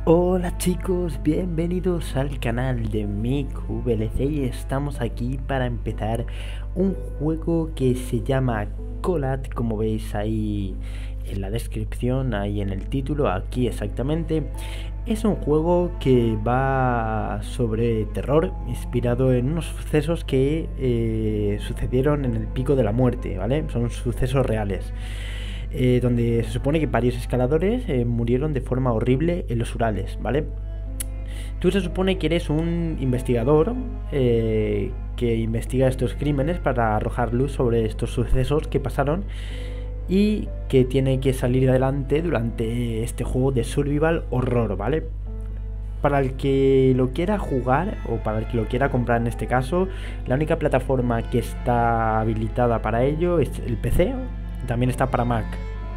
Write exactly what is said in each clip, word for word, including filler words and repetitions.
Hola chicos, bienvenidos al canal de MickVLC y estamos aquí para empezar un juego que se llama Colat, como veis ahí en la descripción, ahí en el título, aquí exactamente. Es un juego que va sobre terror, inspirado en unos sucesos que eh, sucedieron en el Pico de la Muerte, ¿vale? Son sucesos reales. Eh, donde se supone que varios escaladores eh, murieron de forma horrible en los Urales, ¿vale? Tú se supone que eres un investigador eh, que investiga estos crímenes para arrojar luz sobre estos sucesos que pasaron y que tiene que salir adelante durante este juego de survival horror, ¿vale? Para el que lo quiera jugar o para el que lo quiera comprar en este caso, la única plataforma que está habilitada para ello es el P C. También está para Mac.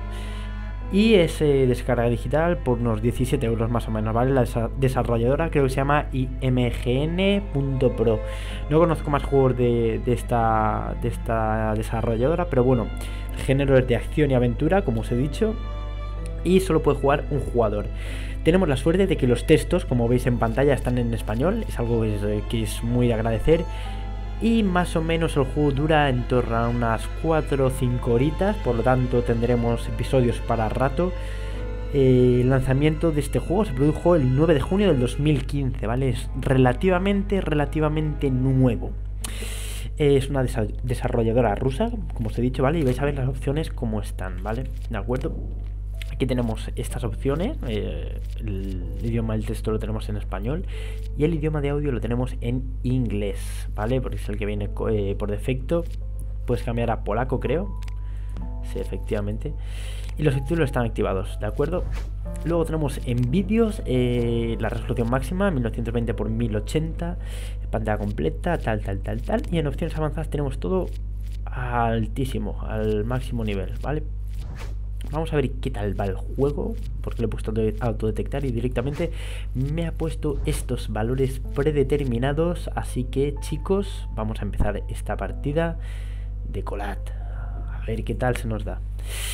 Y es eh, descarga digital por unos diecisiete euros más o menos, ¿vale? La desa desarrolladora creo que se llama I M G N punto pro. No conozco más juegos de, de, esta, de esta desarrolladora, pero bueno, el género es de acción y aventura, como os he dicho. Y solo puede jugar un jugador. Tenemos la suerte de que los textos, como veis en pantalla, están en español. Es algo que es, que es muy de agradecer. Y más o menos el juego dura en torno a unas cuatro o cinco horitas, por lo tanto tendremos episodios para rato. Eh, el lanzamiento de este juego se produjo el nueve de junio del dos mil quince, ¿vale? Es relativamente, relativamente nuevo. Eh, es una desa desarrolladora rusa, como os he dicho, ¿vale? Y vais a ver las opciones como están, ¿vale? ¿De acuerdo? Aquí tenemos estas opciones, eh, el idioma del texto lo tenemos en español y el idioma de audio lo tenemos en inglés, ¿vale? Porque es el que viene eh, por defecto. Puedes cambiar a polaco, creo. Sí, efectivamente. Y los subtítulos están activados, ¿de acuerdo? Luego tenemos en vídeos eh, la resolución máxima, mil novecientos veinte por mil ochenta, pantalla completa, tal, tal, tal, tal. Y en opciones avanzadas tenemos todo altísimo, al máximo nivel, ¿vale? Vamos a ver qué tal va el juego, porque lo he puesto a autodetectar y directamente me ha puesto estos valores predeterminados. Así que chicos, vamos a empezar esta partida de Colat. A ver qué tal se nos da.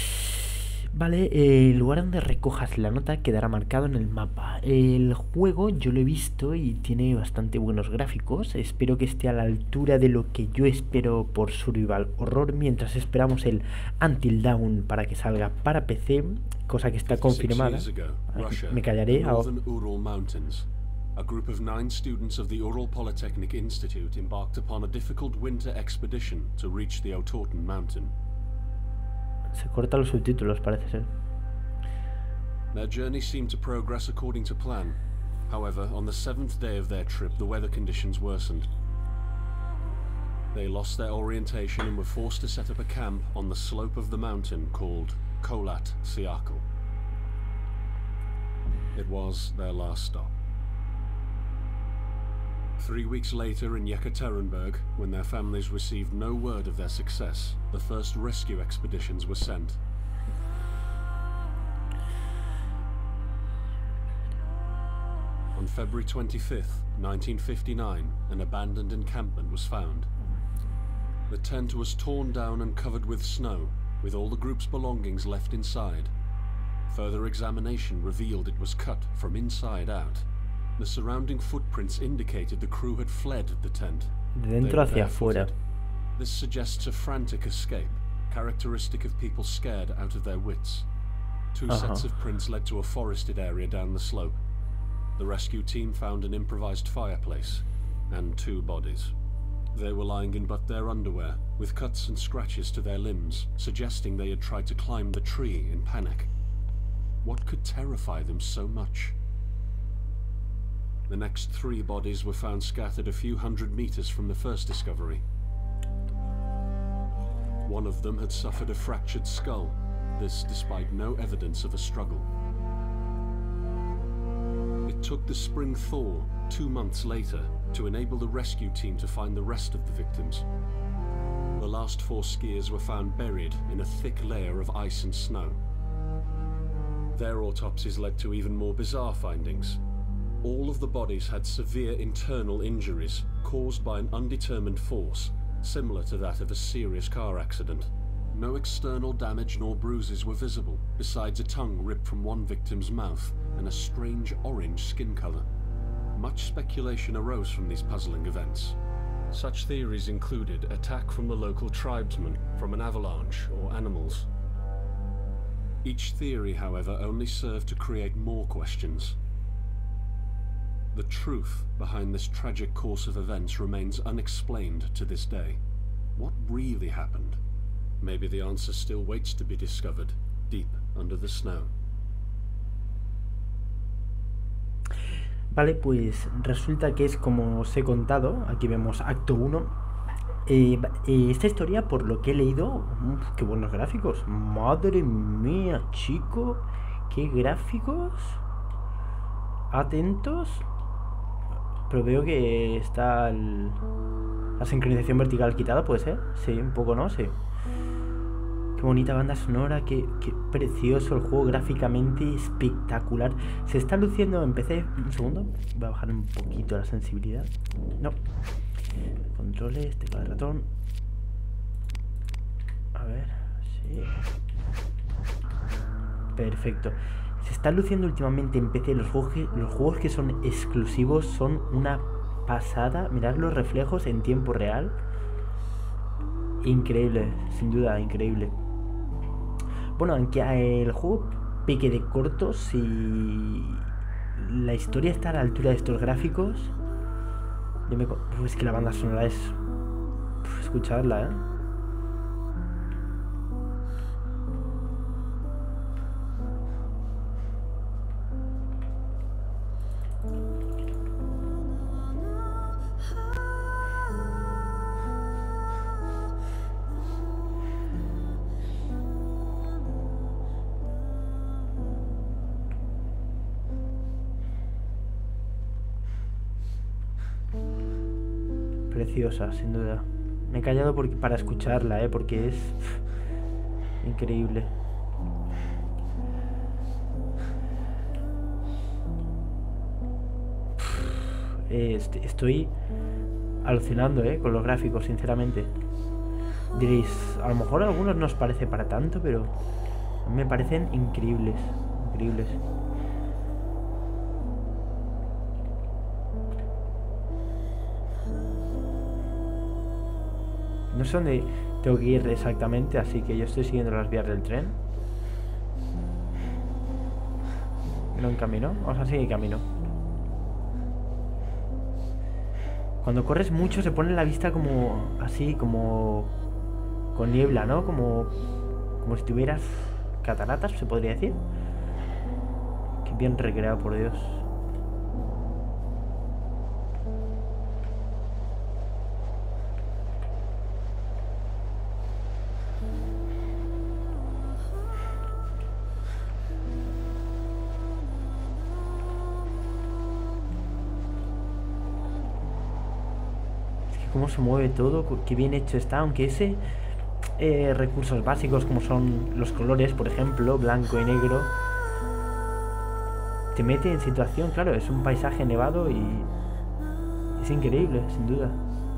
Vale, eh, el lugar donde recojas la nota quedará marcado en el mapa. El juego yo lo he visto y tiene bastante buenos gráficos. Espero que esté a la altura de lo que yo espero por survival horror, mientras esperamos el Until Dawn para que salga para P C, cosa que está confirmada. Me callaré ahora. A group of nine students of the Ural Polytechnic Institute embarked upon a difficult winter expedition to reach the Autorten mountain. Se cortan los subtítulos, parece ser. Their journey seemed to progress according to plan. However, on the seventh day of their trip, the weather conditions worsened. They lost their orientation and were forced to set up a camp on the slope of the mountain called Kholat Syakhl. It was their last stop. Three weeks later in Yekaterinburg, when their families received no word of their success, the first rescue expeditions were sent. On February twenty-fifth, nineteen fifty-nine, an abandoned encampment was found. The tent was torn down and covered with snow, with all the group's belongings left inside. Further examination revealed it was cut from inside out. The surrounding footprints indicated the crew had fled the tent. De dentro hacia afuera. This suggests a frantic escape, characteristic of people scared out of their wits. Two Uh-huh. sets of prints led to a forested area down the slope. The rescue team found an improvised fireplace and two bodies. They were lying in but their underwear, with cuts and scratches to their limbs, suggesting they had tried to climb the tree in panic. What could terrify them so much? The next three bodies were found scattered a few hundred meters from the first discovery. One of them had suffered a fractured skull, this despite no evidence of a struggle. It took the spring thaw, two months later, to enable the rescue team to find the rest of the victims. The last four skiers were found buried in a thick layer of ice and snow. Their autopsies led to even more bizarre findings. All of the bodies had severe internal injuries caused by an undetermined force, similar to that of a serious car accident. No external damage nor bruises were visible, besides a tongue ripped from one victim's mouth and a strange orange skin color. Much speculation arose from these puzzling events. Such theories included attack from the local tribesmen, from an avalanche, or animals. Each theory, however, only served to create more questions. The truth behind this tragic course of events remains unexplained to this day. What really happened? Maybe the answer still waits to be discovered, deep under the snow. Vale, pues resulta que es como os he contado. Aquí vemos acto uno. Eh, eh, esta historia, por lo que he leído, uf, qué buenos gráficos. Madre mía, chico, qué gráficos. Atentos. Pero veo que está el... la sincronización vertical quitada, ¿puede ser? Sí, un poco, ¿no? Sí. Qué bonita banda sonora, qué, qué precioso el juego, gráficamente espectacular. Se está luciendo en P C. Un segundo, voy a bajar un poquito la sensibilidad. No. Controles, tecla de ratón. A ver, sí. Perfecto. Se está luciendo últimamente en P C. Los juegos que, los juegos que son exclusivos son una pasada. Mirad los reflejos en tiempo real. Increíble, sin duda, increíble. Bueno, aunque el juego peque de corto, si la historia está a la altura de estos gráficos, yo me... Uf, es que la banda sonora es... Uf, escucharla, ¿eh? Preciosa, sin duda. Me he callado porque, para escucharla, ¿eh? Porque es pff, increíble. Pff, eh, est estoy alucinando, ¿eh? Con los gráficos, sinceramente. Diréis, a lo mejor a algunos no os parece para tanto, pero a mí me parecen increíbles, increíbles. No sé dónde tengo que ir exactamente, así que yo estoy siguiendo las vías del tren. No en camino, vamos a seguir camino. Cuando corres mucho se pone la vista como así, como con niebla, ¿no? Como, como si tuvieras cataratas, se podría decir. Qué bien recreado, por Dios. Cómo se mueve todo, qué bien hecho está, aunque ese eh, recursos básicos como son los colores, por ejemplo, blanco y negro, te mete en situación. Claro, es un paisaje nevado y es increíble, sin duda.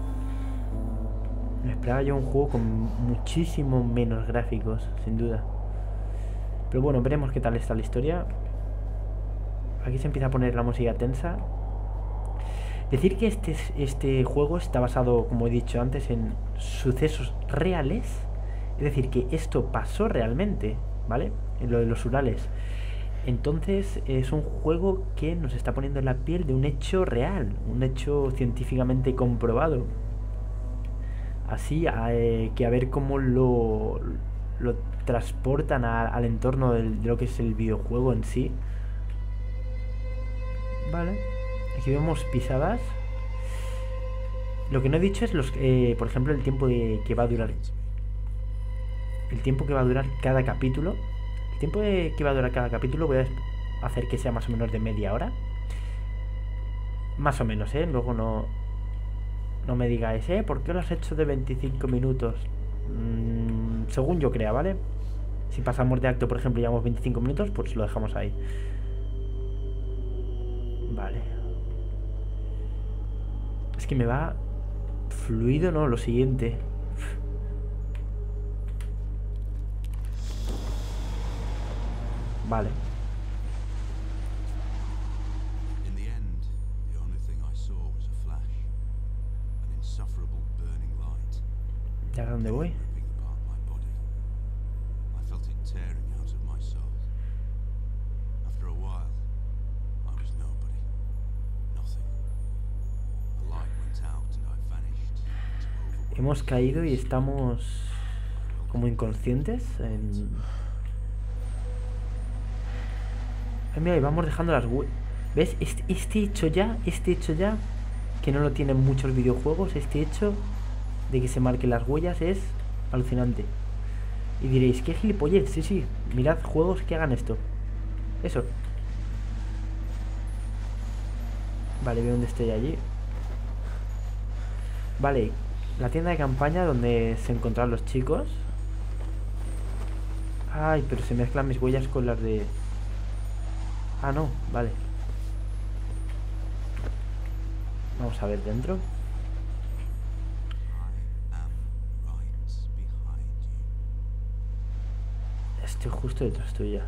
Me esperaba yo un juego con muchísimo menos gráficos, sin duda. Pero bueno, veremos qué tal está la historia. Aquí se empieza a poner la música tensa. Decir que este, este juego está basado, como he dicho antes, en sucesos reales. Es decir, que esto pasó realmente, ¿vale? En lo de los Urales. Entonces es un juego que nos está poniendo en la piel de un hecho real, un hecho científicamente comprobado. Así eh, que a ver cómo lo, lo transportan a, al entorno del, de lo que es el videojuego en sí. Vale. Aquí vemos pisadas. Lo que no he dicho es, los, eh, por ejemplo, el tiempo de, que va a durar. El tiempo que va a durar cada capítulo. El tiempo de, que va a durar cada capítulo voy a hacer que sea más o menos de media hora. Más o menos, ¿eh? Luego no, no me digáis, ¿eh? ¿Por qué lo has hecho de veinticinco minutos? Mm, según yo crea, ¿vale? Si pasamos de acto, por ejemplo, y llevamos veinticinco minutos, pues lo dejamos ahí. Vale. Es que me va fluido, ¿no? Lo siguiente. Vale. In the end, the only thing I saw was a flash, an insufferable burning light. ¿Ya a dónde voy? Ripping apart my body. I felt it tearing out of my soul. After a while, I was nobody. Nothing. The light went out and I vanished into overwhelming Hemos caído y estamos como inconscientes. En... Ay, mira, y vamos dejando las huellas. ¿Ves? Este, este hecho ya, este hecho ya, que no lo tienen muchos videojuegos, este hecho de que se marquen las huellas es alucinante. Y diréis, ¿qué gilipollez? Sí, sí, mirad juegos que hagan esto. Eso. Vale, veo dónde estoy allí. Vale, la tienda de campaña donde se encontraron los chicos. Ay, pero se mezclan mis huellas con las de... Ah, no, vale. Vamos a ver dentro. I am right behind you. Estoy justo detrás tuya.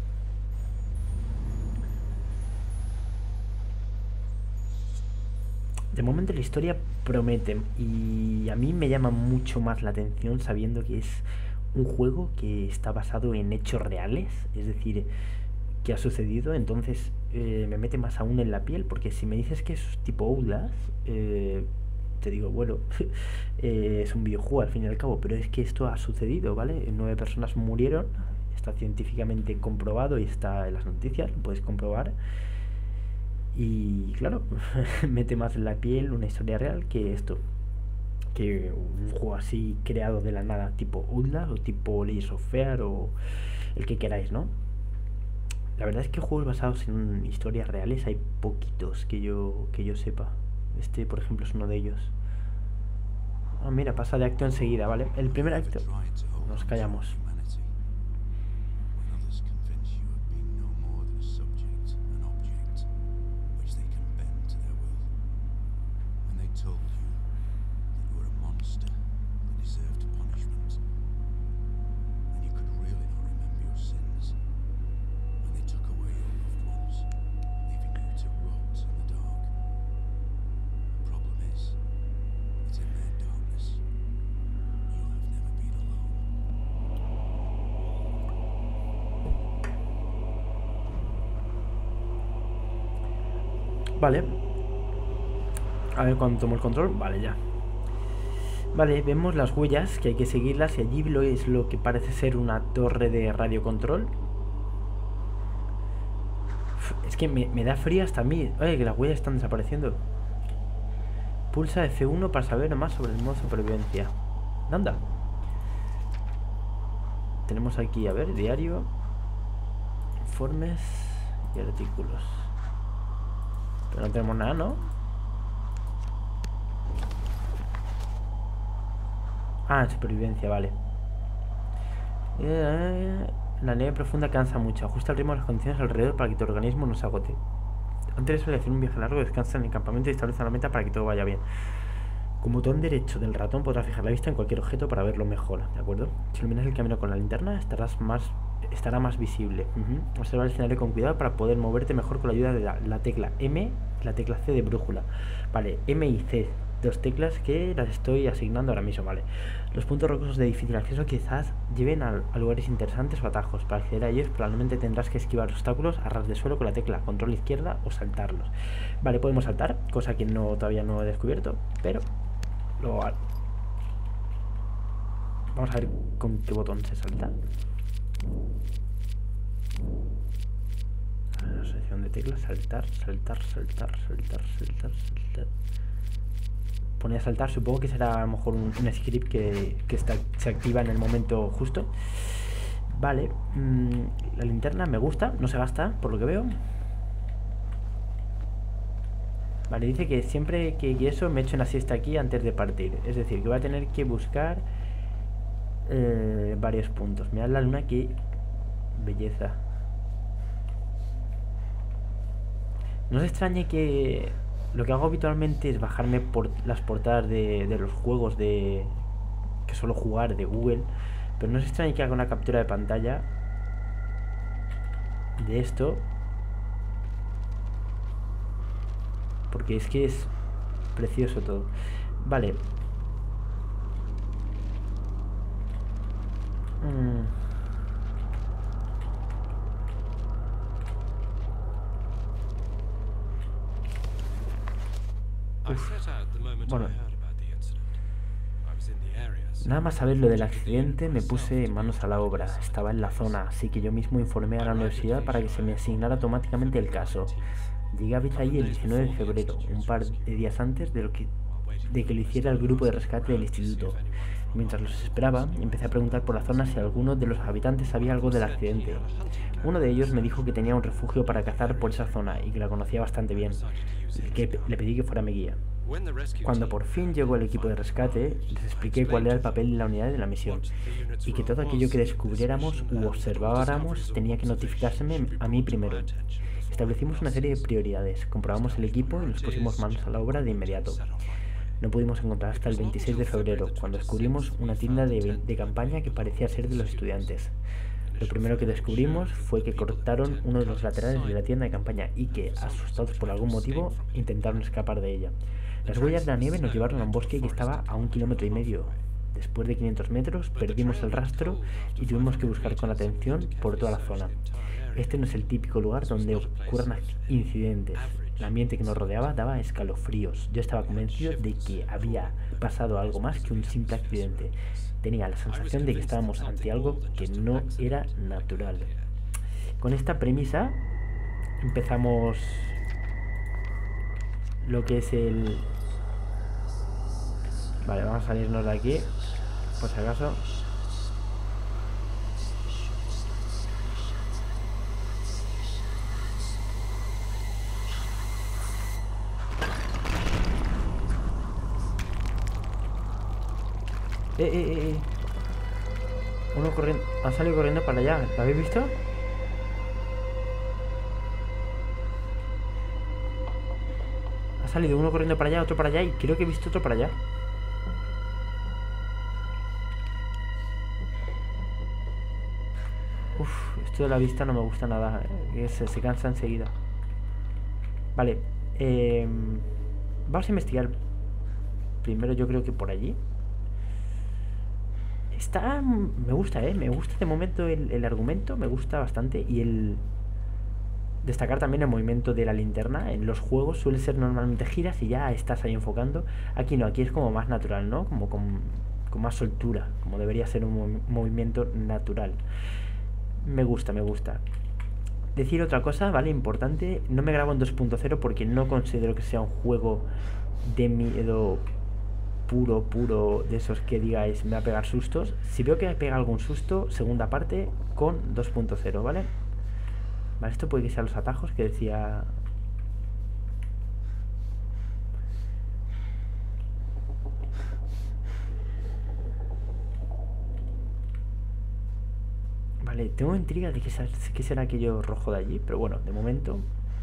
De momento la historia promete y a mí me llama mucho más la atención sabiendo que es un juego que está basado en hechos reales, es decir, que ha sucedido. Entonces eh, me mete más aún en la piel, porque si me dices que es tipo Outlast, eh, te digo, bueno, eh, es un videojuego al fin y al cabo, pero es que esto ha sucedido, ¿vale? Nueve personas murieron, está científicamente comprobado y está en las noticias, lo puedes comprobar. Y claro, mete más en la piel una historia real que esto, que un juego así creado de la nada, tipo Outlast o tipo Layers of Fear o el que queráis, ¿no? La verdad es que juegos basados en historias reales hay poquitos que yo que yo sepa. Este, por ejemplo, es uno de ellos. Ah, mira, pasa de acto enseguida, ¿vale? El primer acto. Nos callamos. Vale. A ver cuando tomo el control. Vale, ya. Vale, vemos las huellas, que hay que seguirlas. Y allí lo es lo que parece ser una torre de radiocontrol. Uf, es que me, me da frío hasta a mí. Oye, que las huellas están desapareciendo. Pulsa F uno para saber más sobre el modo supervivencia. Anda. Tenemos aquí, a ver, diario, informes y artículos. Pero no tenemos nada, ¿no? Ah, supervivencia, vale. Eh, la nieve profunda cansa mucho. Ajusta el ritmo de las condiciones alrededor para que tu organismo no se agote. Antes de hacer un viaje largo, descansa en el campamento y establece una meta para que todo vaya bien. Con botón derecho del ratón podrás fijar la vista en cualquier objeto para verlo mejor, ¿de acuerdo? Si iluminas el camino con la linterna, estarás más, estará más visible. Uh-huh. Observa el escenario con cuidado para poder moverte mejor con la ayuda de la, la tecla M y la tecla C de brújula. Vale, M y C, dos teclas que las estoy asignando ahora mismo, vale. Los puntos rocosos de difícil acceso quizás lleven a, a lugares interesantes o atajos. Para acceder a ellos probablemente tendrás que esquivar obstáculos a ras de suelo con la tecla control izquierda o saltarlos. Vale, podemos saltar, cosa que no todavía no he descubierto, pero lo hago. Vamos a ver con qué botón se salta. A la sección de teclas, saltar, saltar, saltar, saltar, saltar, saltar. Pone a saltar, supongo que será a lo mejor un, un script que, que está, se activa en el momento justo. Vale, mmm, la linterna me gusta, no se gasta por lo que veo. Vale, dice que siempre que eso me echo una siesta aquí antes de partir. Es decir, que voy a tener que buscar eh, varios puntos. Mirad la luna, qué belleza. No se extrañe que lo que hago habitualmente es bajarme por las portadas de, de los juegos de que suelo jugar de Google. Pero no se extrañe que haga una captura de pantalla de esto, porque es que es precioso todo. Vale. Mm. Bueno, nada más saber lo del accidente me puse manos a la obra. Estaba en la zona, así que yo mismo informé a la universidad para que se me asignara automáticamente el caso. Llegué a Vizahí el diecinueve de febrero, un par de días antes de, lo que, de que lo hiciera el grupo de rescate del instituto. Mientras los esperaba, empecé a preguntar por la zona si alguno de los habitantes sabía algo del accidente. Uno de ellos me dijo que tenía un refugio para cazar por esa zona y que la conocía bastante bien, y que le pedí que fuera mi guía. Cuando por fin llegó el equipo de rescate, les expliqué cuál era el papel de la unidad de la misión, y que todo aquello que descubriéramos u observáramos tenía que notificárseme a mí primero. Establecimos una serie de prioridades, comprobamos el equipo y nos pusimos manos a la obra de inmediato. No pudimos encontrar hasta el veintiséis de febrero, cuando descubrimos una tienda de, de campaña que parecía ser de los estudiantes. Lo primero que descubrimos fue que cortaron uno de los laterales de la tienda de campaña y que, asustados por algún motivo, intentaron escapar de ella. Las huellas de la nieve nos llevaron a un bosque que estaba a un kilómetro y medio. Después de quinientos metros, perdimos el rastro y tuvimos que buscar con atención por toda la zona. Este no es el típico lugar donde ocurran incidentes. El ambiente que nos rodeaba daba escalofríos. Yo estaba convencido de que había pasado algo más que un simple accidente. Tenía la sensación de que estábamos ante algo que no era natural. Con esta premisa empezamos lo que es el... Vale, vamos a salirnos de aquí, por si acaso. Eh, eh, eh. Uno corriendo. Ha salido corriendo para allá. ¿Lo habéis visto? Ha salido uno corriendo para allá, otro para allá. Y creo que he visto otro para allá. Uf, esto de la vista no me gusta nada. Eh. Se, se cansa enseguida. Vale. Eh, vamos a investigar. Primero yo creo que por allí. Está... Me gusta, ¿eh? Me gusta de momento el, el argumento, me gusta bastante. Y el... Destacar también el movimiento de la linterna. En los juegos suele ser normalmente giras y ya estás ahí enfocando. Aquí no, aquí es como más natural, ¿no? Como con, con más soltura, como debería ser un mov movimiento natural. Me gusta, me gusta. Decir otra cosa, ¿vale? Importante. No me grabo en dos punto cero porque no considero que sea un juego de miedo... puro, puro, de esos que digáis me va a pegar sustos. Si veo que me pega algún susto, segunda parte con dos punto cero, ¿vale? Vale, esto puede que sean los atajos que decía... Vale, tengo intriga de qué será, qué será aquello rojo de allí, pero bueno, de momento...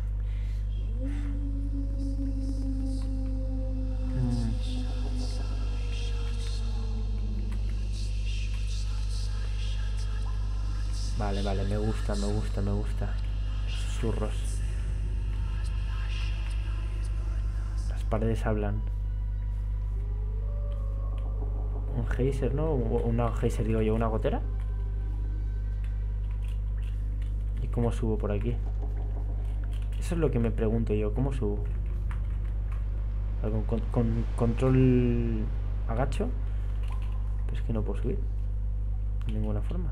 Vale, vale, me gusta, me gusta, me gusta. Susurros. Las paredes hablan. Un geyser, ¿no? Una geyser, digo yo, una gotera. ¿Y cómo subo por aquí? Eso es lo que me pregunto yo, ¿cómo subo? ¿Con, con, con control agacho? Pues es que no puedo subir de ninguna forma.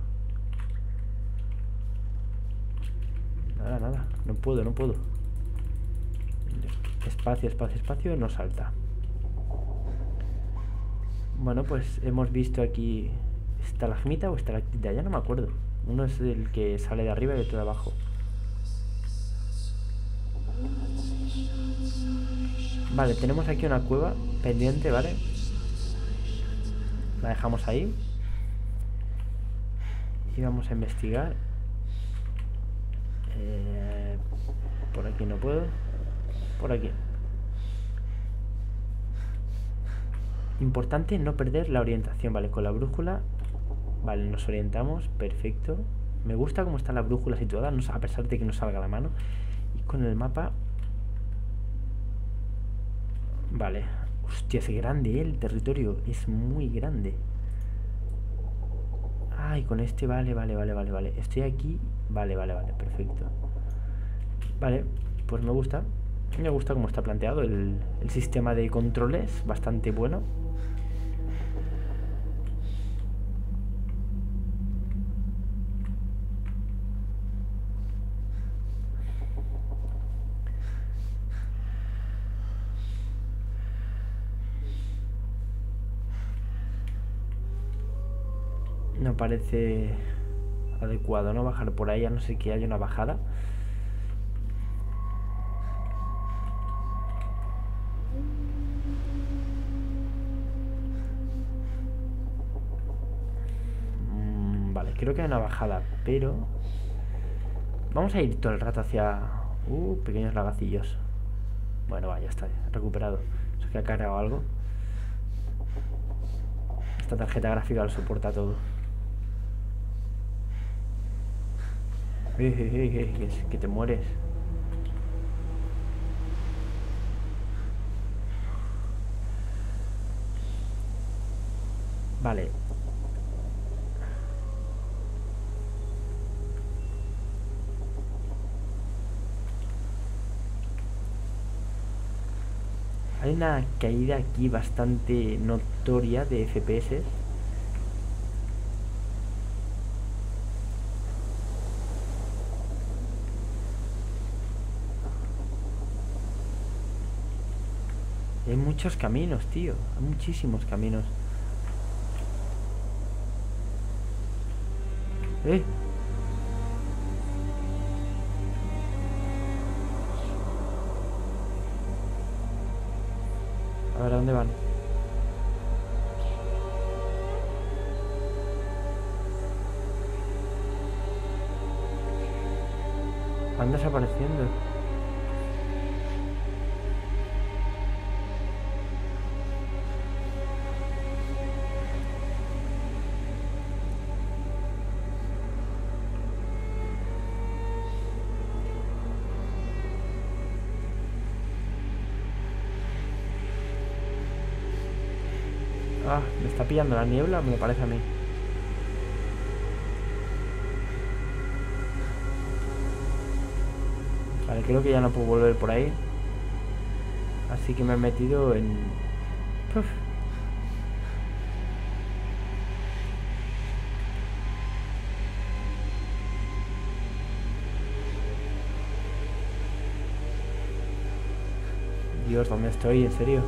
Nada, nada, no puedo, no puedo. Espacio, espacio, espacio, no salta. Bueno, pues hemos visto aquí estalagmita o estalactita, ya no me acuerdo. Uno es el que sale de arriba y el otro de abajo. Vale, tenemos aquí una cueva pendiente, ¿vale? La dejamos ahí. Y vamos a investigar. Eh, por aquí no puedo. Por aquí. Importante no perder la orientación, ¿vale? Con la brújula. Vale, nos orientamos, perfecto. Me gusta cómo está la brújula situada, no, a pesar de que no salga la mano. Y con el mapa... Vale. Hostia, es grande, ¿eh? El territorio es muy grande. Ay, con este, vale, vale, vale, vale, vale. Estoy aquí, vale, vale, vale, perfecto. Vale, pues me gusta. Me gusta cómo está planteado el, el sistema de controles, bastante bueno. No parece adecuado, ¿no? Bajar por ahí, a no ser que haya una bajada. Mm, vale, creo que hay una bajada, pero... Vamos a ir todo el rato hacia... Uh, pequeños lagacillos. Bueno, va, ya está, recuperado. ¿Se que ha cargado algo? Esta tarjeta gráfica lo soporta todo. Eh, eh, eh, eh, que, que te mueres. Vale. Hay una caída aquí bastante notoria de F P S. Hay muchos caminos, tío. Hay muchísimos caminos. Eh. A ver, ¿a dónde van? Van desapareciendo. Ah, me está pillando la niebla, me lo parece a mí. Vale, creo que ya no puedo volver por ahí. Así que me he metido en... Uf. Dios, ¿dónde estoy? ¿En serio?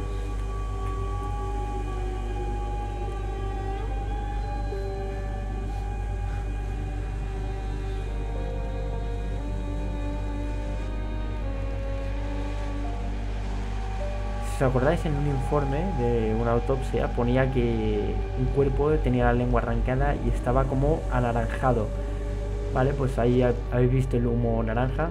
Si os acordáis, en un informe de una autopsia ponía que un cuerpo tenía la lengua arrancada y estaba como anaranjado. Vale, pues ahí habéis visto el humo naranja.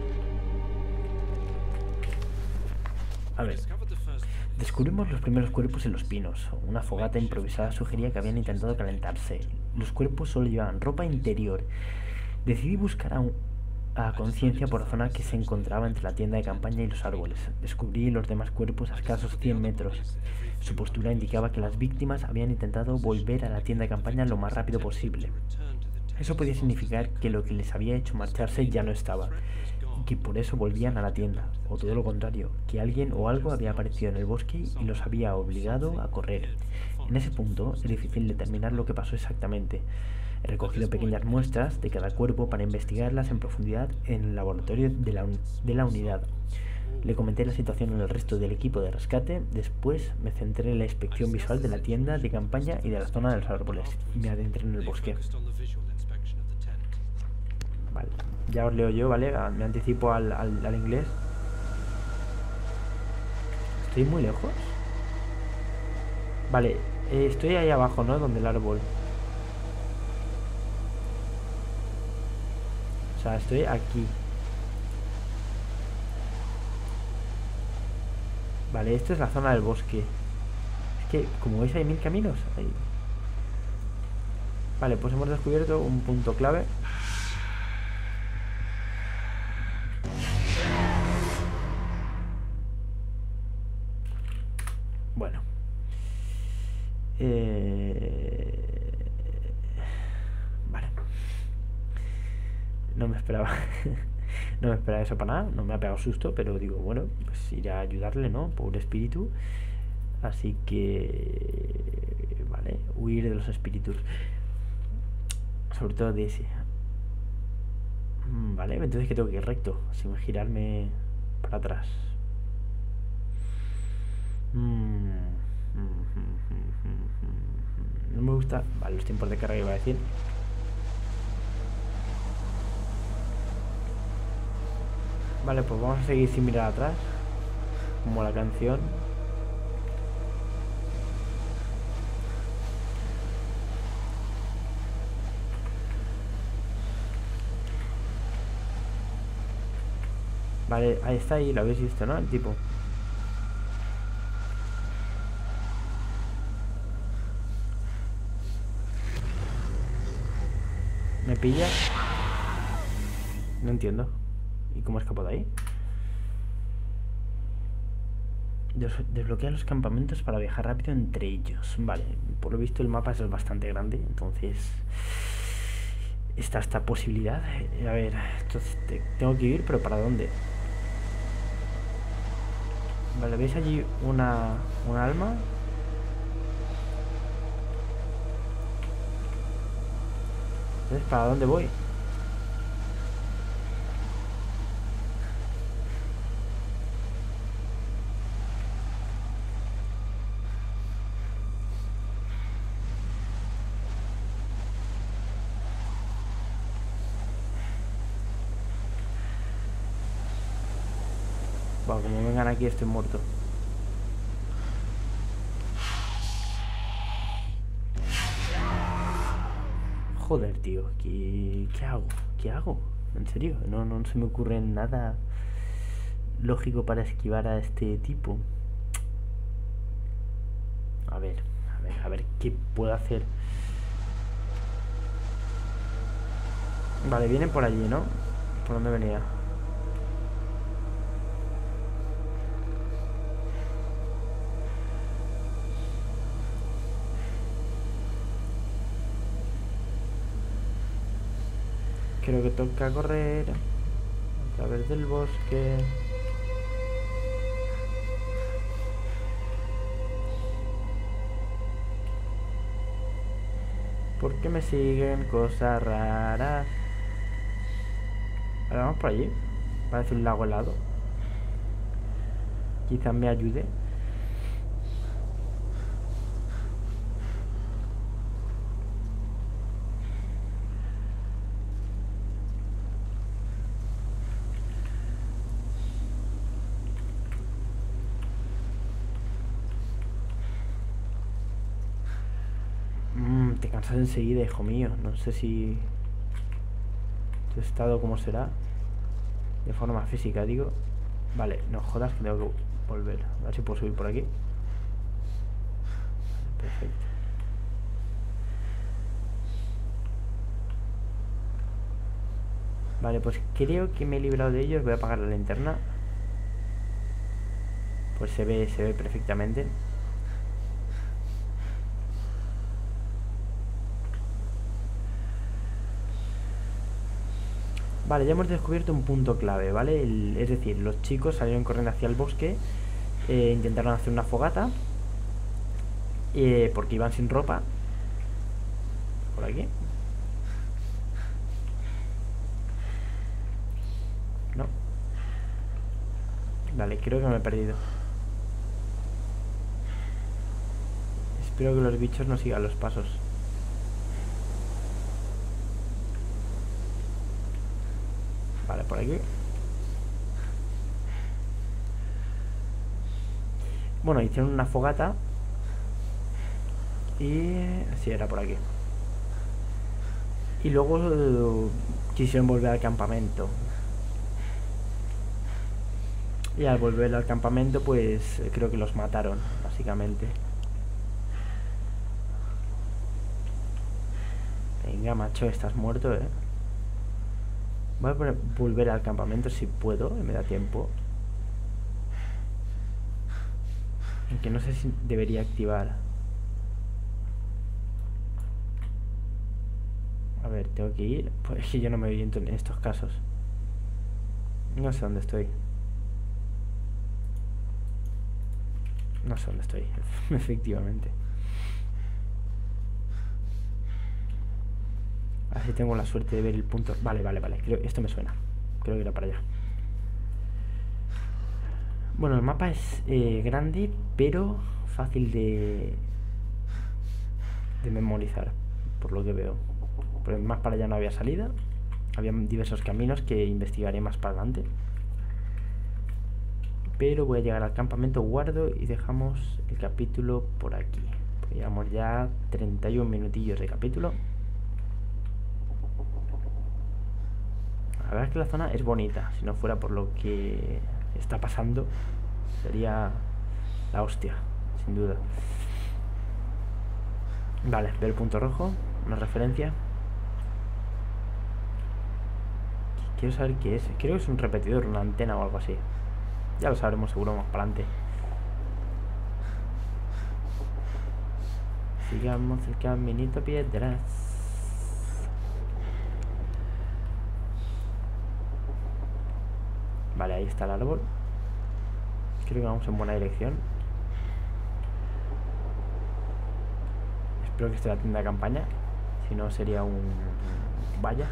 A ver, descubrimos los primeros cuerpos en los pinos. Una fogata improvisada sugería que habían intentado calentarse. Los cuerpos solo llevaban ropa interior. Decidí buscar a un... a conciencia por la zona que se encontraba entre la tienda de campaña y los árboles. Descubrí los demás cuerpos a escasos cien metros. Su postura indicaba que las víctimas habían intentado volver a la tienda de campaña lo más rápido posible. Eso podía significar que lo que les había hecho marcharse ya no estaba, y que por eso volvían a la tienda, o todo lo contrario, que alguien o algo había aparecido en el bosque y los había obligado a correr. En ese punto es difícil determinar lo que pasó exactamente. He recogido pequeñas muestras de cada cuerpo para investigarlas en profundidad en el laboratorio de la, un de la unidad. Le comenté la situación al resto del equipo de rescate. Después me centré en la inspección visual de la tienda de campaña y de la zona de los árboles, y me adentré en el bosque. Vale, ya os leo yo, ¿vale? Me anticipo al, al, al inglés. ¿Estoy muy lejos? Vale, eh, estoy ahí abajo, ¿no? Donde el árbol. O sea, estoy aquí. Vale, esta es la zona del bosque. Es que, como veis, hay mil caminos ahí. Vale, pues hemos descubierto un punto clave. Eh... Vale. No me esperaba. No me esperaba eso para nada. No me ha pegado susto, pero digo, bueno, pues iré a ayudarle, ¿no? Pobre espíritu. Así que... Vale, huir de los espíritus. Sobre todo de ese. Vale, entonces que tengo que ir recto, sin girarme para atrás. No me gusta... Vale, los tiempos de carga iba a decir. Vale, pues vamos a seguir sin mirar atrás, como la canción. Vale, ahí está, ahí lo habéis visto, ¿no? El tipo. ¿Me pilla? No entiendo. ¿Y cómo escapo de ahí? Des desbloquea los campamentos para viajar rápido entre ellos. Vale, por lo visto el mapa es bastante grande, entonces está esta posibilidad. A ver, entonces te tengo que ir, pero ¿para dónde? Vale, ¿veis allí una, una alma? Entonces, ¿para dónde voy? Bueno, como vengan aquí estoy muerto. Joder, tío, ¿qué, qué hago? ¿Qué hago? En serio, no, no se me ocurre nada lógico para esquivar a este tipo. A ver, a ver, a ver, ¿qué puedo hacer? Vale, vienen por allí, ¿no? ¿Por dónde venía? Creo que toca correr a través del bosque. ¿Por qué me siguen cosas raras? Ahora vamos por allí. Parece un lago helado. Quizás me ayude. Te cansas enseguida, hijo mío. No sé si tu estado cómo será de forma física, digo. Vale, no jodas que tengo que volver. A ver si puedo subir por aquí. Perfecto. Vale, pues creo que me he librado de ellos. Voy a apagar la linterna. Pues se ve, se ve perfectamente. Vale, ya hemos descubierto un punto clave, ¿vale? El, es decir, los chicos salieron corriendo hacia el bosque, eh, intentaron hacer una fogata, eh, porque iban sin ropa. Por aquí. No. Vale, creo que me he perdido. Espero que los bichos no sigan los pasos. Vale, por aquí. Bueno, hicieron una fogata. Y... sí, era por aquí. Y luego uh, quisieron volver al campamento. Y al volver al campamento, pues creo que los mataron, básicamente. Venga, macho, estás muerto, eh. Voy a volver al campamento si puedo, me da tiempo. Aunque no sé si debería activar. ver, tengo que ir. Pues es que yo no me oriento en estos casos. No sé dónde estoy. No sé dónde estoy, efectivamente. Así tengo la suerte de ver el punto. Vale, vale, vale. Creo, esto me suena. Creo que era para allá. Bueno, el mapa es eh, grande, pero fácil de de memorizar, por lo que veo. Pero más para allá no había salida. Había diversos caminos que investigaré más para adelante. Pero voy a llegar al campamento guardo y dejamos el capítulo por aquí. Pues llevamos ya treinta y un minutillos de capítulo. La verdad es que la zona es bonita. Si no fuera por lo que está pasando, sería la hostia, sin duda. Vale, veo el punto rojo, una referencia. Quiero saber qué es. Creo que es un repetidor, una antena o algo así. Ya lo sabremos seguro más para adelante. Sigamos el caminito piedras. Vale, ahí está el árbol. Creo que vamos en buena dirección. Espero que esté la tienda de campaña. Si no sería un... vaya.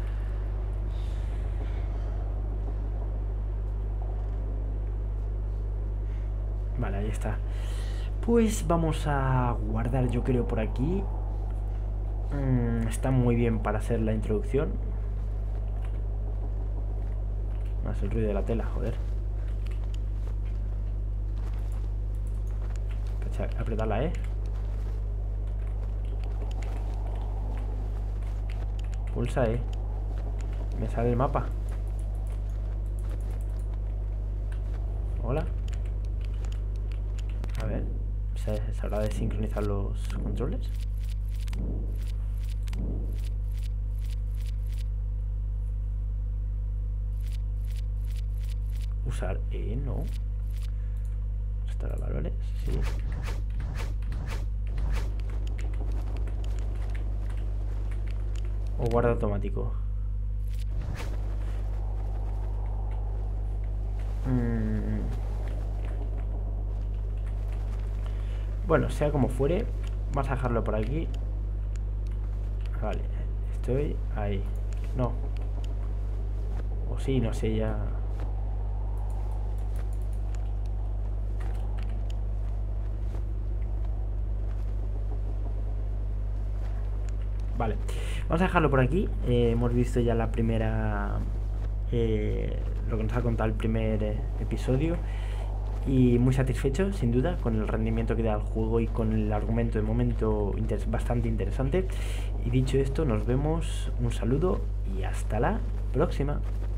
Vale, ahí está. Pues vamos a guardar, yo creo, por aquí. Mm, está muy bien para hacer la introducción. Más el ruido de la tela, joder. Apretarla, eh. Pulsa, eh. Me sale el mapa. Hola. A ver, ¿se, se habrá de sincronizar los controles? Usar E, no. Restaurar valores, sí. O guarda automático. Mm. Bueno, sea como fuere, vamos a dejarlo por aquí. Vale, estoy ahí. No. O sí, no sé, ya. Vale, vamos a dejarlo por aquí. eh, Hemos visto ya la primera eh, lo que nos ha contado el primer eh, episodio. Y muy satisfecho, sin duda, con el rendimiento que da el juego y con el argumento de momento inter bastante interesante. Y dicho esto, nos vemos, un saludo y hasta la próxima.